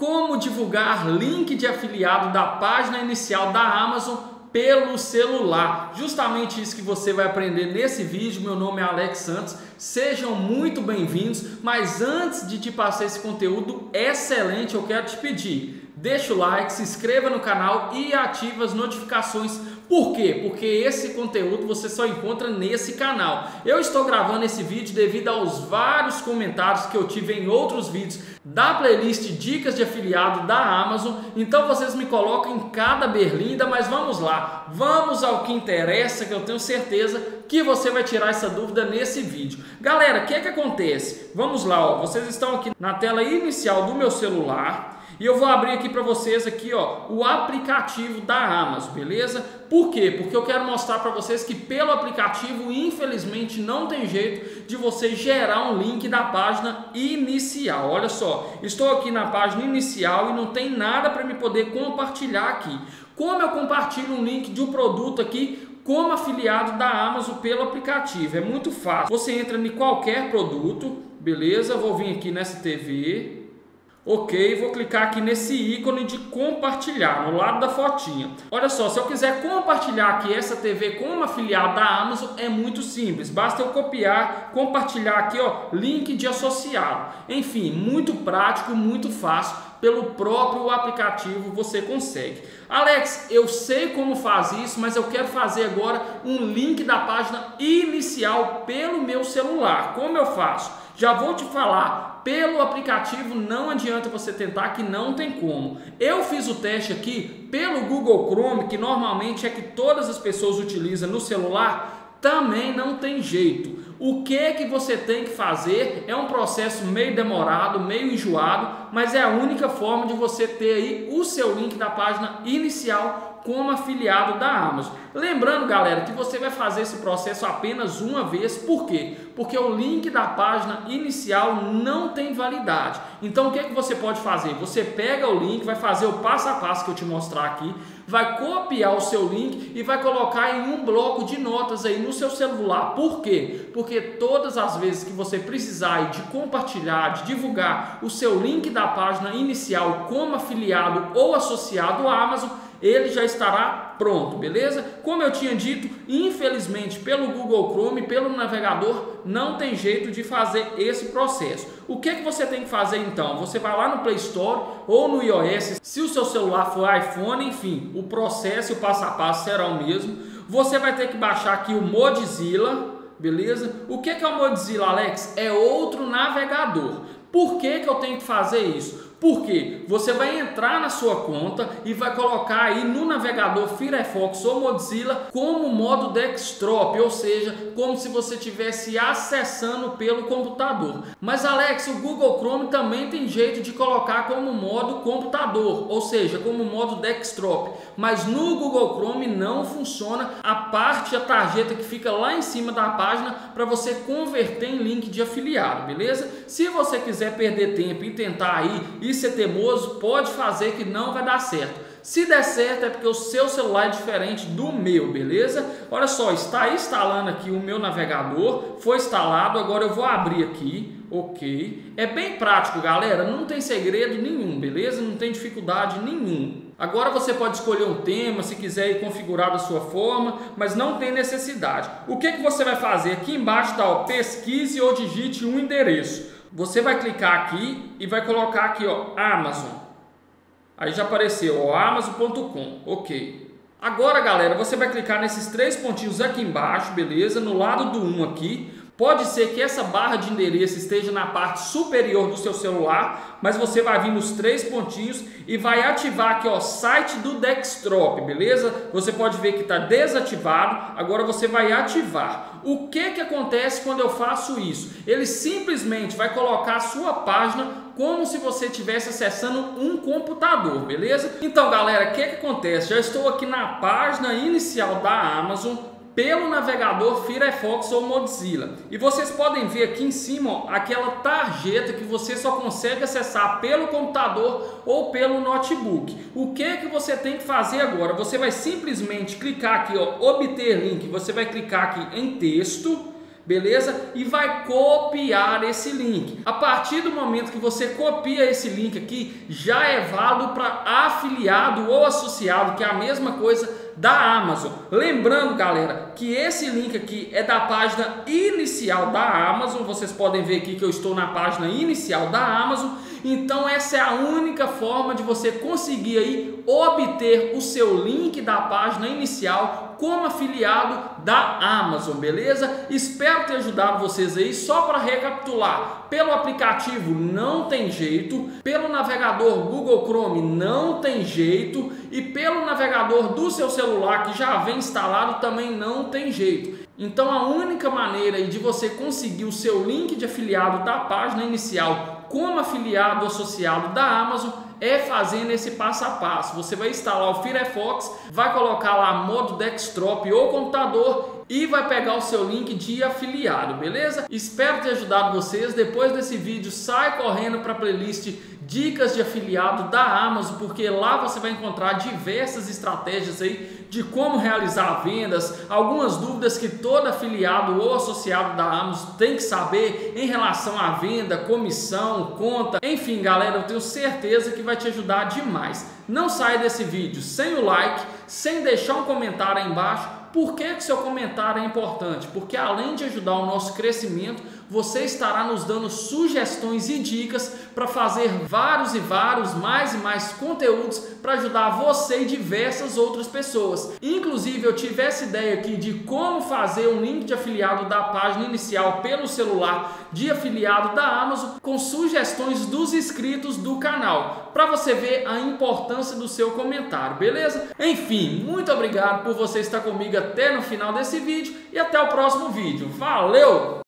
Como divulgar link de afiliado da página inicial da Amazon pelo celular. Justamente isso que você vai aprender nesse vídeo. Meu nome é Alex Santos, sejam muito bem-vindos. Mas antes de te passar esse conteúdo excelente, eu quero te pedir, deixa o like, se inscreva no canal e ative as notificações. Por quê? Porque esse conteúdo você só encontra nesse canal. Eu estou gravando esse vídeo devido aos vários comentários que eu tive em outros vídeos da playlist Dicas de Afiliado da Amazon. Então vocês me colocam em cada berlinda, mas vamos lá. Vamos ao que interessa, que eu tenho certeza que você vai tirar essa dúvida nesse vídeo. Galera, o que acontece? Vamos lá, ó. Vocês estão aqui na tela inicial do meu celular. E eu vou abrir aqui para vocês aqui, ó, o aplicativo da Amazon, beleza? Por quê? Porque eu quero mostrar para vocês que pelo aplicativo, infelizmente, não tem jeito de você gerar um link da página inicial. Olha só, estou aqui na página inicial e não tem nada para me poder compartilhar aqui. Como eu compartilho um link de um produto aqui como afiliado da Amazon pelo aplicativo? É muito fácil. Você entra em qualquer produto, beleza? Vou vir aqui nessa TV. Ok, vou clicar aqui nesse ícone de compartilhar, no lado da fotinha. Olha só, se eu quiser compartilhar aqui essa TV como afiliado da Amazon, é muito simples. Basta eu copiar, compartilhar aqui, ó, link de associado. Enfim, muito prático, muito fácil. Pelo próprio aplicativo você consegue. Alex, eu sei como faz isso, mas eu quero fazer agora um link da página inicial pelo meu celular. Como eu faço? Já vou te falar. Pelo aplicativo não adianta você tentar, que não tem como. Eu fiz o teste aqui pelo Google Chrome, que normalmente é que todas as pessoas utilizam no celular, também não tem jeito. O que você tem que fazer é um processo meio demorado, meio enjoado, mas é a única forma de você ter aí o seu link da página inicial como afiliado da Amazon. Lembrando, galera, que você vai fazer esse processo apenas uma vez. Por quê? Porque o link da página inicial não tem validade. Então o que você pode fazer? Você pega o link, vai fazer o passo a passo que eu te mostrar aqui, vai copiar o seu link e vai colocar em um bloco de notas aí no seu celular. Por quê? Porque todas as vezes que você precisar de compartilhar, de divulgar o seu link da página inicial como afiliado ou associado à Amazon, ele já estará pronto, beleza? Como eu tinha dito, infelizmente pelo Google Chrome, pelo navegador, não tem jeito de fazer esse processo. O que você tem que fazer então? Você vai lá no Play Store ou no iOS, se o seu celular for iPhone, enfim, o processo e o passo a passo será o mesmo. Você vai ter que baixar aqui o Mozilla, beleza? O que é o Mozilla, Alex? É outro navegador. Por que eu tenho que fazer isso? Porque você vai entrar na sua conta e vai colocar aí no navegador Firefox ou Mozilla como modo desktop, ou seja, como se você estivesse acessando pelo computador. Mas Alex, o Google Chrome também tem jeito de colocar como modo computador, ou seja, como modo desktop. Mas no Google Chrome não funciona a tarjeta que fica lá em cima da página para você converter em link de afiliado, beleza? Se você quiser perder tempo e tentar aí e ser teimoso, pode fazer que não vai dar certo. Se der certo é porque o seu celular é diferente do meu, beleza? Olha só, está instalando aqui o meu navegador, foi instalado, agora eu vou abrir aqui, ok? É bem prático, galera, não tem segredo nenhum, beleza? Não tem dificuldade nenhuma. Agora você pode escolher um tema, se quiser ir configurar da sua forma, mas não tem necessidade. O que você vai fazer? Aqui embaixo está, ó, pesquise ou digite um endereço. Você vai clicar aqui e vai colocar aqui, ó, Amazon. Aí já apareceu, ó, amazon.com, ok. Agora, galera, você vai clicar nesses três pontinhos aqui embaixo, beleza? No lado do 1 aqui. Pode ser que essa barra de endereço esteja na parte superior do seu celular, mas você vai vir nos três pontinhos e vai ativar aqui, ó, site do desktop, beleza? Você pode ver que está desativado, agora você vai ativar. O que acontece quando eu faço isso? Ele simplesmente vai colocar a sua página como se você estivesse acessando um computador, beleza? Então, galera, o que acontece? Já estou aqui na página inicial da Amazon, pelo navegador Firefox ou Mozilla. E vocês podem ver aqui em cima, ó, aquela tarjeta que você só consegue acessar pelo computador ou pelo notebook. O que você tem que fazer agora? Você vai simplesmente clicar aqui, ó, obter link. Você vai clicar aqui em texto, beleza? E vai copiar esse link. A partir do momento que você copia esse link aqui, já é válido para afiliado ou associado, que é a mesma coisa da Amazon. Lembrando, galera, que esse link aqui é da página inicial da Amazon. Vocês podem ver aqui que eu estou na página inicial da Amazon. Então essa é a única forma de você conseguir aí obter o seu link da página inicial como afiliado da Amazon, beleza? Espero ter ajudado vocês aí. Só para recapitular, pelo aplicativo não tem jeito, pelo navegador Google Chrome não tem jeito e pelo navegador do seu celular que já vem instalado também não tem jeito. Então a única maneira de você conseguir o seu link de afiliado da página inicial como afiliado associado da Amazon é fazendo esse passo a passo. Você vai instalar o Firefox, vai colocar lá modo desktop ou computador e vai pegar o seu link de afiliado, beleza? Espero ter ajudado vocês. Depois desse vídeo, sai correndo para a playlist Dicas de Afiliado da Amazon, porque lá você vai encontrar diversas estratégias aí de como realizar vendas, algumas dúvidas que todo afiliado ou associado da Amazon tem que saber em relação à venda, comissão, conta, enfim, galera, eu tenho certeza que vai te ajudar demais. Não saia desse vídeo sem o like, sem deixar um comentário aí embaixo. Por que seu comentário é importante? Porque além de ajudar o nosso crescimento, você estará nos dando sugestões e dicas para fazer vários e mais conteúdos para ajudar você e diversas outras pessoas. Inclusive eu tive essa ideia aqui de como fazer um link de afiliado da página inicial pelo celular de afiliado da Amazon com sugestões dos inscritos do canal, para você ver a importância do seu comentário, beleza? Enfim, muito obrigado por você estar comigo até no final desse vídeo e até o próximo vídeo. Valeu!